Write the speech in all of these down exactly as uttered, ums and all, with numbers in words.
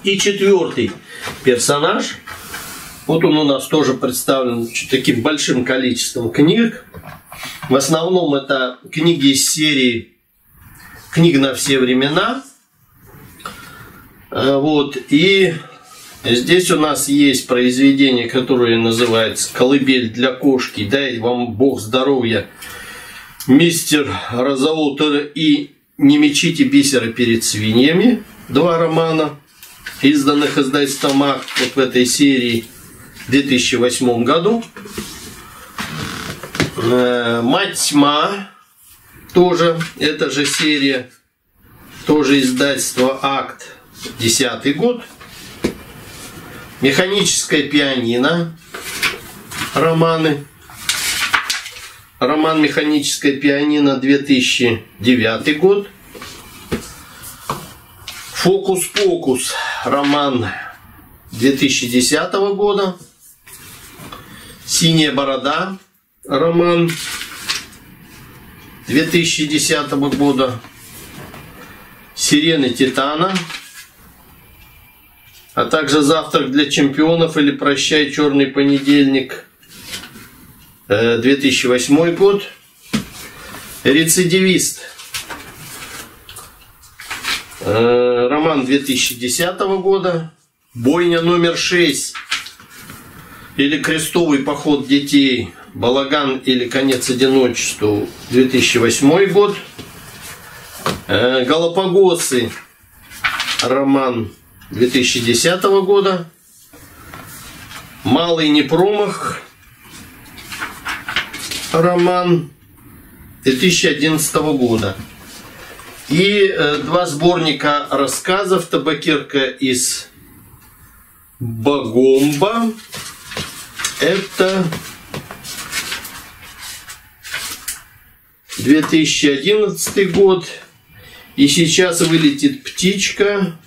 И четвертый персонаж. Вот он у нас тоже представлен таким большим количеством книг. В основном это книги из серии «Книг на все времена». Вот. И здесь у нас есть произведение, которое называется «Колыбель для кошки». Дай вам Бог здоровья, мистер Розаутер и «Не мечите бисера перед свиньями». Два романа, изданных издательством «Акт» вот в этой серии в две тысячи восьмом году. «Мать тьма» тоже, эта же серия, тоже издательство «Акт», десятый год. «Механическое пианино», романы. Роман «Механическое пианино», две тысячи девятый год. «Фокус-покус», роман две тысячи десятого года. «Синяя борода», роман две тысячи десятого года. «Сирены Титана», а также «Завтрак для чемпионов» или «Прощай, черный понедельник», две тысячи восьмой год. «Рецидивист», роман две тысячи десятого года. «Бойня номер шесть» или «Крестовый поход детей», «Балаган» или «Конец одиночеству», две тысячи восьмой год. «Галапагосы», роман две тысячи десятого года. «Малый непромах», роман две тысячи одиннадцатого года. И два сборника рассказов «Табакерка из Багомба». Это две тысячи одиннадцатый год. И сейчас вылетит птичка.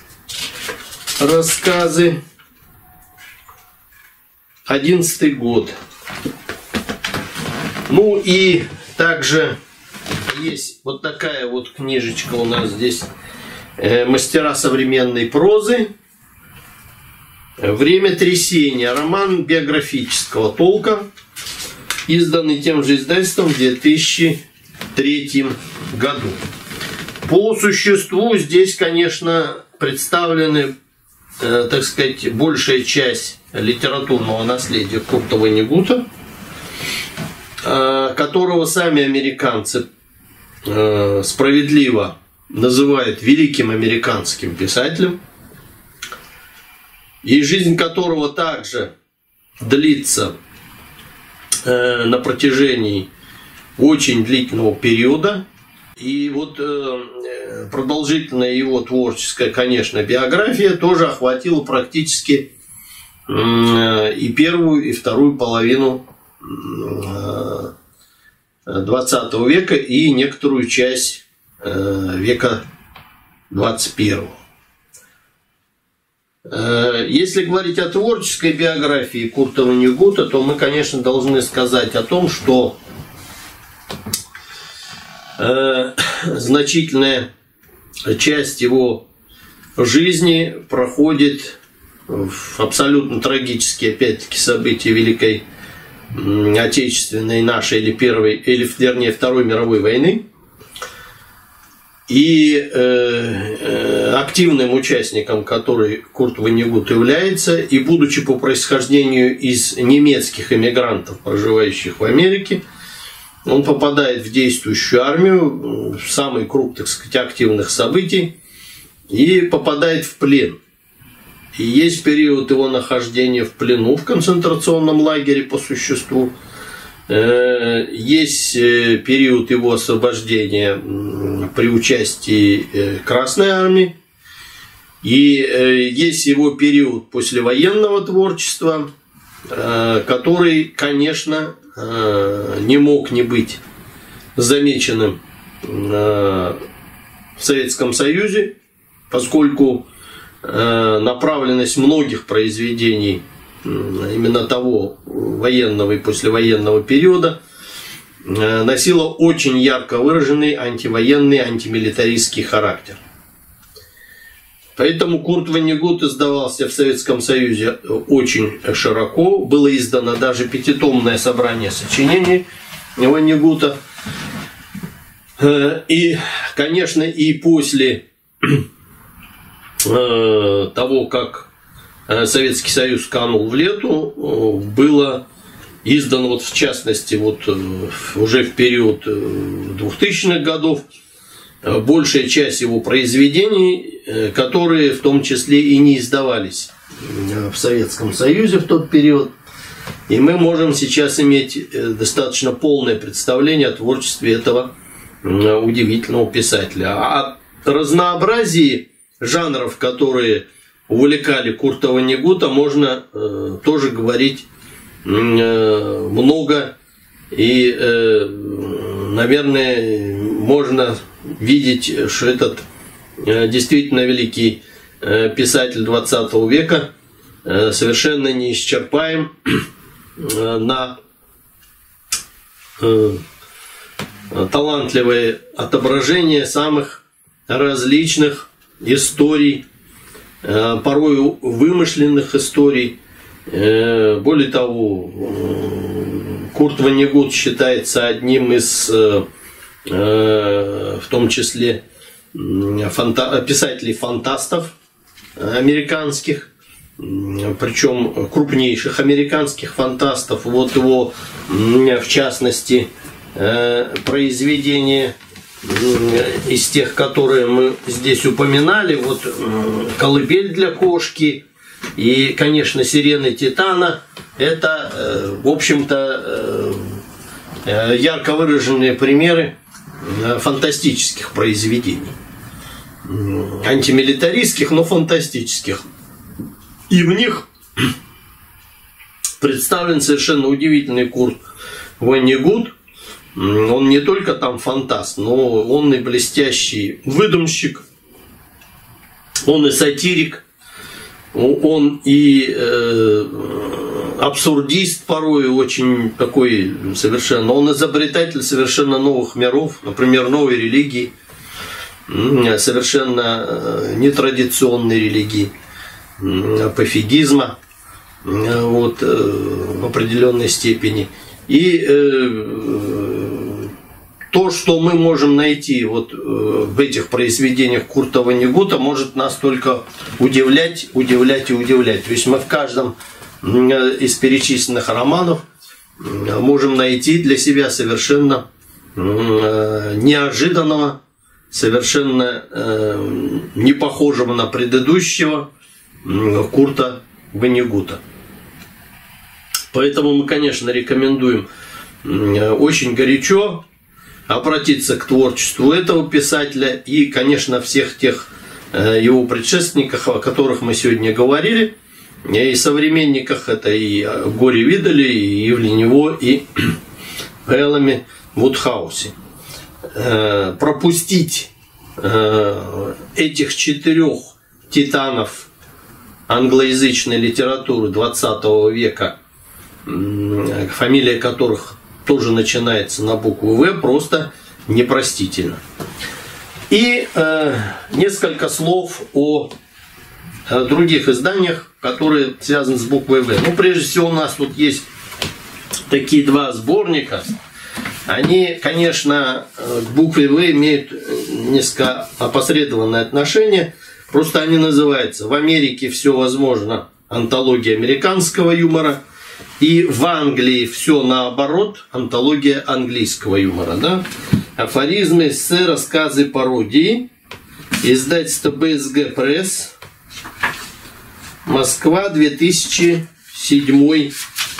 Рассказы. одиннадцатый год. Ну и также есть вот такая вот книжечка у нас здесь. «Мастера современной прозы». «Время трясения». Роман биографического толка, изданный тем же издательством в две тысячи третьем году. По существу здесь, конечно, представлены, э, так сказать, большая часть литературного наследия Курта Воннегута, э, которого сами американцы э, справедливо называют великим американским писателем, и жизнь которого также длится э, на протяжении очень длительного периода. И вот э, продолжительная его творческая, конечно, биография тоже охватила практически э, и первую, и вторую половину э, двадцатого века и некоторую часть э, века двадцать первого. Э, если говорить о творческой биографии Курта Воннегута, то мы, конечно, должны сказать о том, что значительная часть его жизни проходит в абсолютно трагические, опять-таки, события Великой Отечественной нашей или первой, или, вернее, Второй мировой войны. И э, активным участником которой Курт Воннегут является, и будучи по происхождению из немецких эмигрантов, проживающих в Америке, он попадает в действующую армию, в самый круг, так сказать, активных событий, и попадает в плен. И есть период его нахождения в плену в концентрационном лагере по существу. Есть период его освобождения при участии Красной армии. И есть его период послевоенного творчества, который, конечно, не мог не быть замеченным в Советском Союзе, поскольку направленность многих произведений именно того военного и послевоенного периода носила очень ярко выраженный антивоенный, антимилитаристский характер. Поэтому Курт Воннегут издавался в Советском Союзе очень широко. Было издано даже пятитомное собрание сочинений Воннегута. И, конечно, и после того, как Советский Союз канул в лету, было издано, вот в частности, вот уже в период двухтысячных годов, большая часть его произведений, которые в том числе и не издавались в Советском Союзе в тот период. И мы можем сейчас иметь достаточно полное представление о творчестве этого удивительного писателя. О разнообразии жанров, которые увлекали Курта Воннегута, можно тоже говорить много. И, наверное, можно видеть, что этот действительно великий писатель двадцатого века совершенно неисчерпаем на талантливое отображение самых различных историй, порою вымышленных историй. Более того, Курт Воннегут считается одним из, в том числе, фанта- писателей-фантастов американских, причем крупнейших американских фантастов. Вот его, в частности, произведения из тех, которые мы здесь упоминали, вот «Колыбель для кошки» и, конечно, «Сирены Титана», это, в общем-то, ярко выраженные примеры фантастических произведений. Антимилитаристских, но фантастических. И в них представлен совершенно удивительный Курт Воннегут. Он не только там фантаст, но он и блестящий выдумщик, он и сатирик, он и э, абсурдист порой, очень такой совершенно, он изобретатель совершенно новых миров, например, новой религии, совершенно нетрадиционной религии, пофигизма, вот, в определенной степени. И э, то, что мы можем найти вот в этих произведениях Курта Воннегута, может нас только удивлять, удивлять и удивлять. То есть мы в каждом из перечисленных романов можем найти для себя совершенно неожиданного, совершенно не похожего на предыдущего Курта Воннегута. Поэтому мы, конечно, рекомендуем очень горячо обратиться к творчеству этого писателя и, конечно, всех тех его предшественников, о которых мы сегодня говорили, и современниках, это и Гори Видале, и Евленево, и Эллами Вудхаусе. Пропустить этих четырех титанов англоязычной литературы двадцатого века, фамилия которых тоже начинается на букву В, просто непростительно. И э, несколько слов о, о других изданиях, которые связаны с буквой В. Ну, прежде всего, у нас тут есть такие два сборника. Они, конечно, к букве В имеют несколько опосредованное отношение. Просто они называются «В Америке все возможно. Антология американского юмора». И в Англии все наоборот, антология английского юмора. Да? Афоризмы, эссе, рассказы, пародии. Издательство Бэ Эс Гэ Пресс. Москва, две тысячи седьмой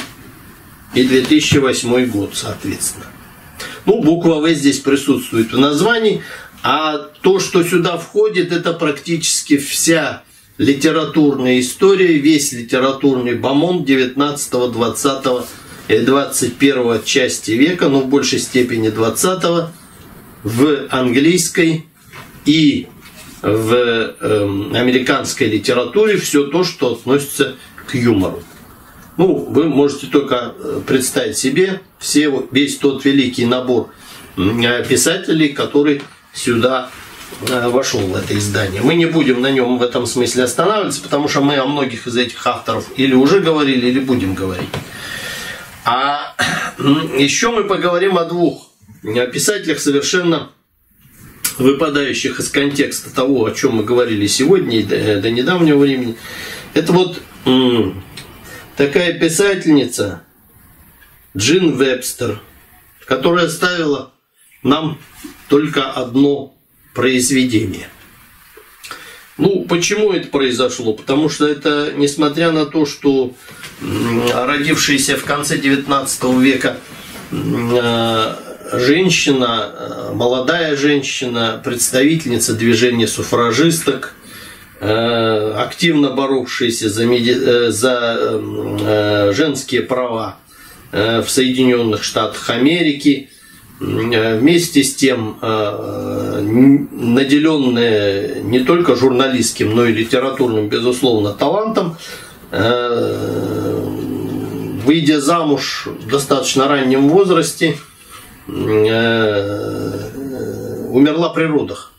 и две тысячи восьмой год, соответственно. Ну, буква В здесь присутствует в названии. А то, что сюда входит, это практически вся литературная история, весь литературный бомонд девятнадцатого, двадцатого и двадцать первого части века, но в большей степени двадцатого, в английской и в э, американской литературе, все то, что относится к юмору. Ну, вы можете только представить себе все, весь тот великий набор писателей, который сюда вошел в это издание. Мы не будем на нем в этом смысле останавливаться, потому что мы о многих из этих авторов или уже говорили, или будем говорить. А еще мы поговорим о двух писателях, совершенно выпадающих из контекста того, о чем мы говорили сегодня и до, до недавнего времени. Это вот м, такая писательница Джин Вебстер, которая оставила нам только одно произведение. Ну, почему это произошло? Потому что это, несмотря на то, что родившаяся в конце девятнадцатого века женщина, молодая женщина, представительница движения суфражисток, активно боровшаяся за, меди... за женские права в Соединенных Штатах Америки, вместе с тем наделенная не только журналистским, но и литературным, безусловно, талантом, выйдя замуж в достаточно раннем возрасте, умерла при родах.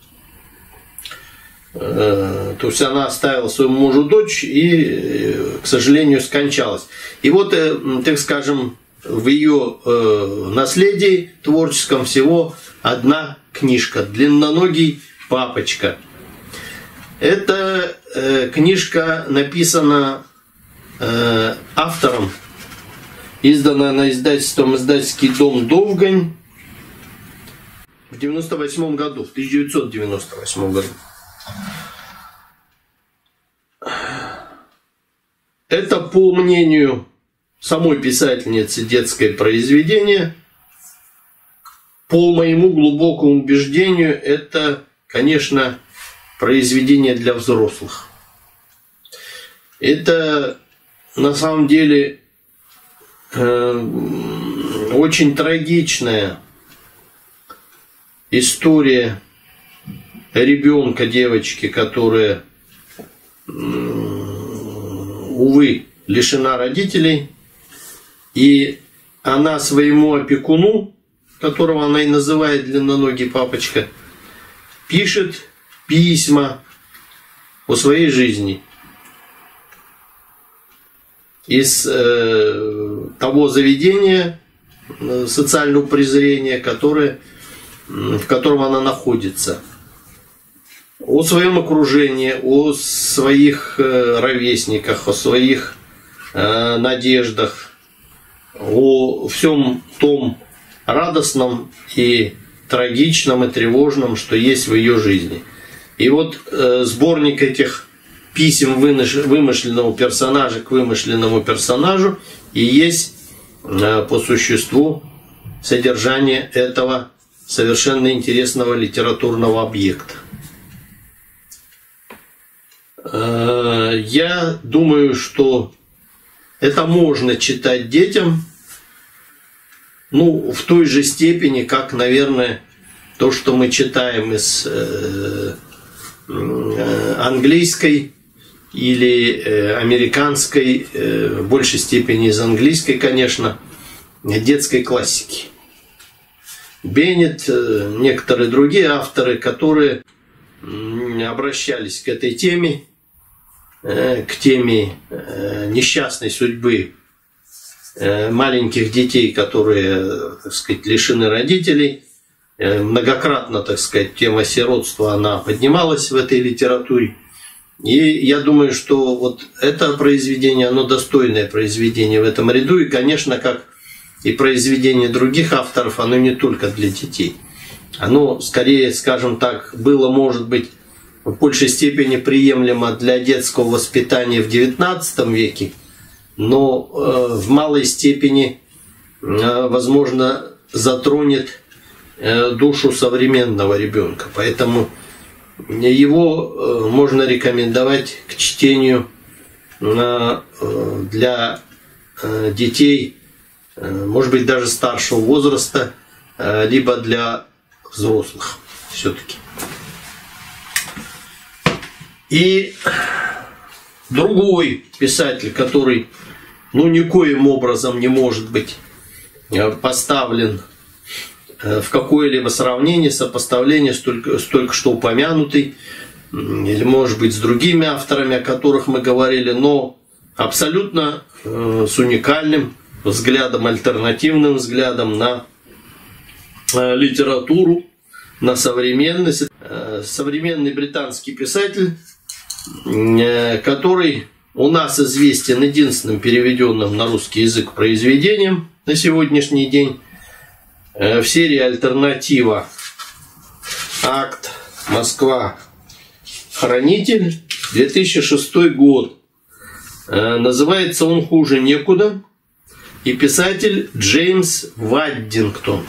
То есть она оставила своему мужу дочь и, к сожалению, скончалась. И вот, так скажем, в ее наследии творческом всего одна книжка «Длинноногий папочка». Эта книжка написана автором, издана она издательством «Издательский дом Довгань» в девяносто восьмом году, в тысяча девятьсот девяносто восьмом году. Это, по мнению самой писательницы, детское произведение. По моему глубокому убеждению, это, конечно, произведение для взрослых. Это, на самом деле, очень трагичная история ребенка, девочки, которая, увы, лишена родителей, и она своему опекуну, которого она и называет длинноногий папочка, пишет письма о своей жизни из э, того заведения э, социального презрения, которое, в котором она находится, о своем окружении, о своих э, ровесниках, о своих э, надеждах, о всем том радостном и трагичном и тревожном, что есть в ее жизни. И вот э, сборник этих писем вымышленного персонажа к вымышленному персонажу и есть э, по существу содержание этого совершенно интересного литературного объекта. Э, я думаю, что это можно читать детям, ну, в той же степени, как, наверное, то, что мы читаем из э, э, английской или э, американской, э, в большей степени из английской, конечно, детской классики. Беннет, э, некоторые другие авторы, которые э, обращались к этой теме, э, к теме э, несчастной судьбы маленьких детей, которые, так сказать, лишены родителей. Многократно, так сказать, тема сиротства, она поднималась в этой литературе. И я думаю, что вот это произведение, оно достойное произведение в этом ряду. И, конечно, как и произведение других авторов, оно не только для детей. Оно, скорее, скажем так, было, может быть, в большей степени приемлемо для детского воспитания в девятнадцатом веке, но э, в малой степени, э, возможно, затронет э, душу современного ребенка. Поэтому его э, можно рекомендовать к чтению э, э, для э, детей, э, может быть, даже старшего возраста, э, либо для взрослых все-таки. И другой писатель, который, ну, никоим образом не может быть поставлен в какое-либо сравнение, сопоставление с только, с только что упомянутой, или, может быть, с другими авторами, о которых мы говорили, но абсолютно э, с уникальным взглядом, альтернативным взглядом на э, литературу, на современность. Э, современный британский писатель, э, который у нас известен единственным переведенным на русский язык произведением на сегодняшний день э, в серии «Альтернатива. Акт. Москва. Хранитель». две тысячи шестой год. Э, называется он «Хуже некуда». И писатель Джеймс Ваддингтон.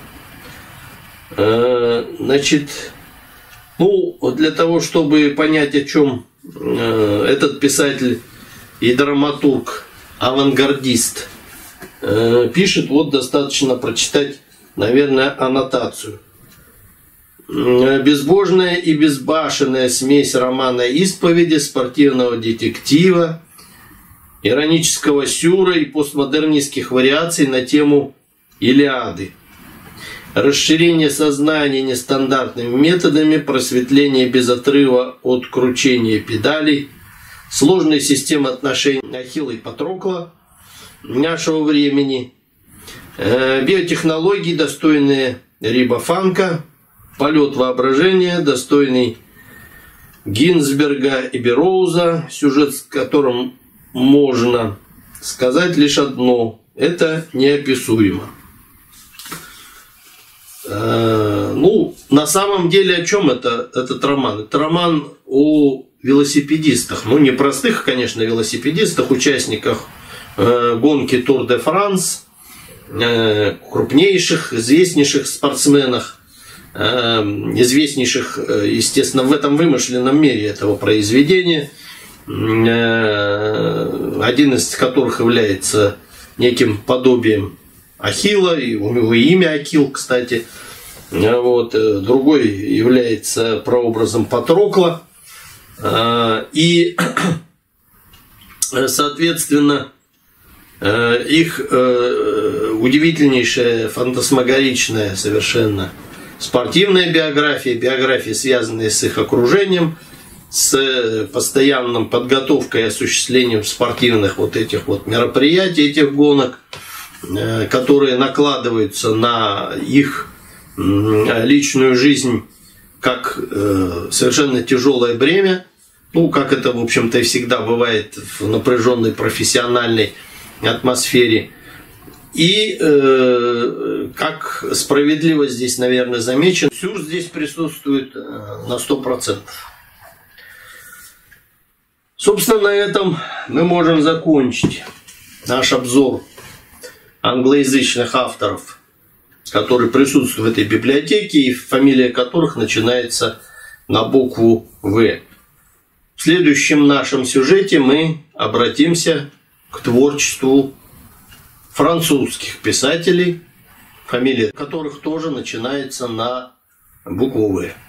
Э, значит, ну, для того, чтобы понять, о чем э, этот писатель и драматург, авангардист, э, пишет, вот достаточно прочитать, наверное, аннотацию. Безбожная и безбашенная смесь романа исповеди, спортивного детектива, иронического сюра и постмодернистских вариаций на тему Илиады. Расширение сознания нестандартными методами, просветление без отрыва от кручения педалей, сложная система отношений Ахилла и Патрокла нашего времени, биотехнологии, достойные рибофанка, полет воображения, достойный Гинзберга и Берроуза, сюжет с которым можно сказать лишь одно: это неописуемо. Э, ну, на самом деле, о чем это, этот роман? Это роман о велосипедистах. Ну, не простых, конечно, велосипедистах, участниках э, гонки Тур де Франс, э, крупнейших, известнейших спортсменах, э, известнейших, э, естественно, в этом вымышленном мире этого произведения, один из которых является неким подобием Ахилла, и у него имя Ахилл, кстати. Вот. Другой является прообразом Патрокла. И, соответственно, их удивительнейшая, фантасмагоричная совершенно спортивная биография, биография, связанная с их окружением, с постоянным подготовкой и осуществлением спортивных вот этих вот мероприятий, этих гонок, которые накладываются на их личную жизнь как совершенно тяжелое бремя, ну, как это, в общем-то, и всегда бывает в напряженной профессиональной атмосфере. И э, как справедливо здесь, наверное, замечен, сюр здесь присутствует на сто процентов. Собственно, на этом мы можем закончить наш обзор англоязычных авторов, которые присутствуют в этой библиотеке и фамилия которых начинается на букву В. В следующем нашем сюжете мы обратимся к творчеству французских писателей, фамилия которых тоже начинается на букву В.